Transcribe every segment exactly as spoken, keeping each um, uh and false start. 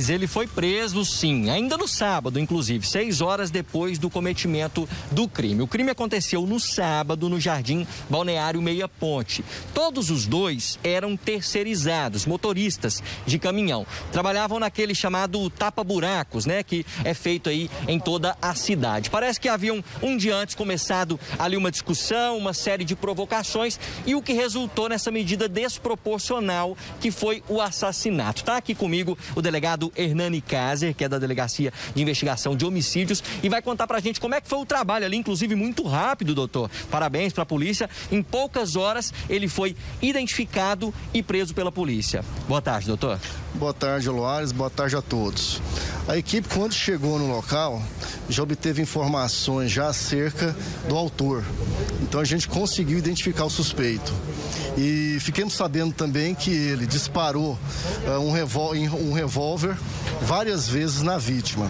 Ele foi preso, sim, ainda no sábado, inclusive, seis horas depois do cometimento do crime. O crime aconteceu no sábado, no Jardim Balneário Meia Ponte. Todos os dois eram terceirizados, motoristas de caminhão. Trabalhavam naquele chamado tapa-buracos, né, que é feito aí em toda a cidade. Parece que haviam, um dia antes, começado ali uma discussão, uma série de provocações, e o que resultou nessa medida desproporcional, que foi o assassinato. Tá aqui comigo o delegado Hernani Kaser, que é da Delegacia de Investigação de Homicídios, e vai contar pra gente como é que foi o trabalho ali, inclusive muito rápido, doutor. Parabéns pra polícia. Em poucas horas ele foi identificado e preso pela polícia. Boa tarde, doutor. Boa tarde, Loares. Boa tarde a todos. A equipe, quando chegou no local, já obteve informações já acerca do autor. Então a gente conseguiu identificar o suspeito. E fiquemos sabendo também que ele disparou uh, um, revol- um revólver várias vezes na vítima.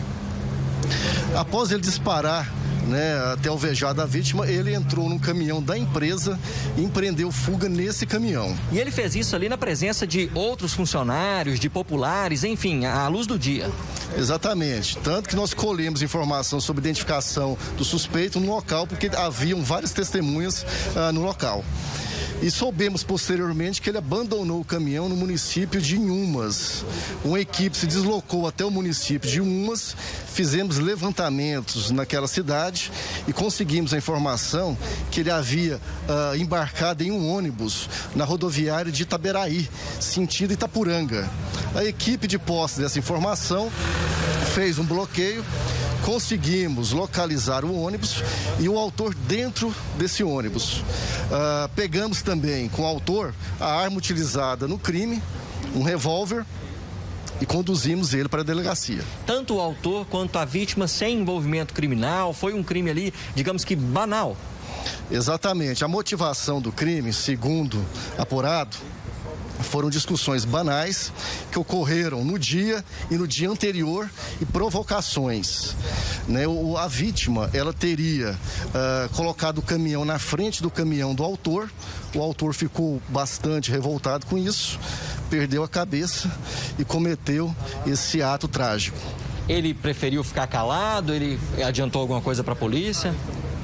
Após ele disparar, né, até alvejar da vítima, ele entrou num caminhão da empresa e empreendeu fuga nesse caminhão. E ele fez isso ali na presença de outros funcionários, de populares, enfim, à luz do dia. Exatamente. Tanto que nós colhemos informação sobre identificação do suspeito no local, porque haviam várias testemunhas ah, no local. E soubemos posteriormente que ele abandonou o caminhão no município de Inhumas. Uma equipe se deslocou até o município de Inhumas, fizemos levantamentos naquela cidade e conseguimos a informação que ele havia uh, embarcado em um ônibus na rodoviária de Itaberaí, sentido Itapuranga. A equipe, de posse dessa informação, fez um bloqueio. Conseguimos localizar o ônibus e o autor dentro desse ônibus. Uh, pegamos também com o autor a arma utilizada no crime, um revólver, e conduzimos ele para a delegacia. Tanto o autor quanto a vítima sem envolvimento criminal, foi um crime ali, digamos que banal. Exatamente. A motivação do crime, segundo apurado, foram discussões banais que ocorreram no dia e no dia anterior e provocações. Né? O, a vítima, ela teria uh, colocado o caminhão na frente do caminhão do autor. O autor ficou bastante revoltado com isso, perdeu a cabeça e cometeu esse ato trágico. Ele preferiu ficar calado? Ele adiantou alguma coisa para a polícia?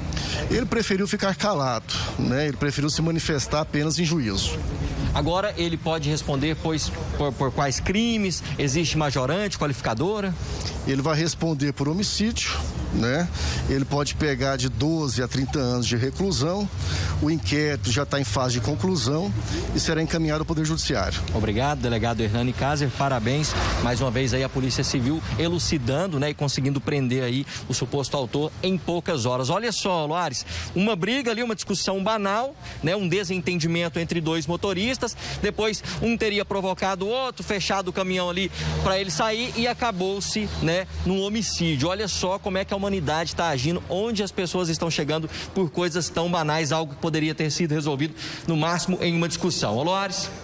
Ele preferiu ficar calado, né? Ele preferiu se manifestar apenas em juízo. Agora ele pode responder pois, por, por quais crimes? Existe majorante, qualificadora? Ele vai responder por homicídio, né? Ele pode pegar de doze a trinta anos de reclusão. O inquérito já está em fase de conclusão e será encaminhado ao Poder Judiciário. Obrigado, delegado Hernani Kaser. Parabéns mais uma vez aí a Polícia Civil elucidando, né, e conseguindo prender aí o suposto autor em poucas horas. Olha só, Loares, uma briga ali, uma discussão banal, né, um desentendimento entre dois motoristas. Depois um teria provocado o outro, fechado o caminhão ali para ele sair e acabou-se, né, num homicídio. Olha só como é que a humanidade está agindo, onde as pessoas estão chegando por coisas tão banais, algo que poderia ter sido resolvido no máximo em uma discussão. Ô, Loares.